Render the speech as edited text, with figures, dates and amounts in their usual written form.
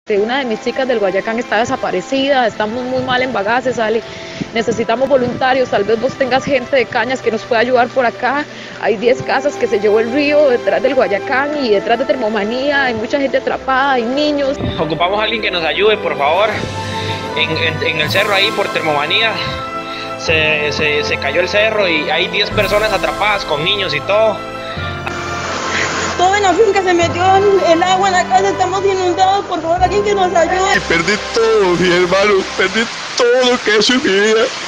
Una de mis chicas del Guayacán está desaparecida, estamos muy mal en Bagaces, Ale. Necesitamos voluntarios, tal vez vos tengas gente de Cañas que nos pueda ayudar por acá. Hay 10 casas que se llevó el río detrás del Guayacán y detrás de Termomanía, hay mucha gente atrapada, hay niños. Ocupamos a alguien que nos ayude, por favor. En el cerro ahí por Termomanía se cayó el cerro y hay 10 personas atrapadas con niños y todo. Todo en la finca se metió el agua en la casa, estamos inundados, por favor alguien que nos ayude. Y perdí todo, mi hermano, perdí todo lo que es en mi vida.